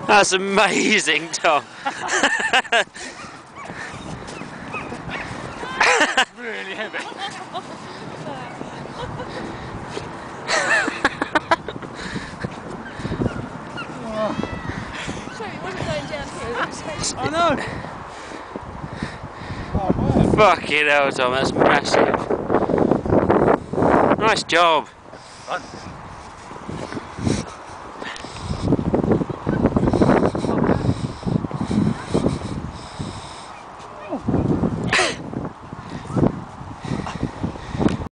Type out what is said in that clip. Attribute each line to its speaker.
Speaker 1: That's amazing, Tom.
Speaker 2: Really heavy.
Speaker 3: Sorry, it wasn't going downhill.
Speaker 2: I know. Oh, wow.
Speaker 1: Fucking hell, Tom, that's massive. Nice job.
Speaker 2: Fun.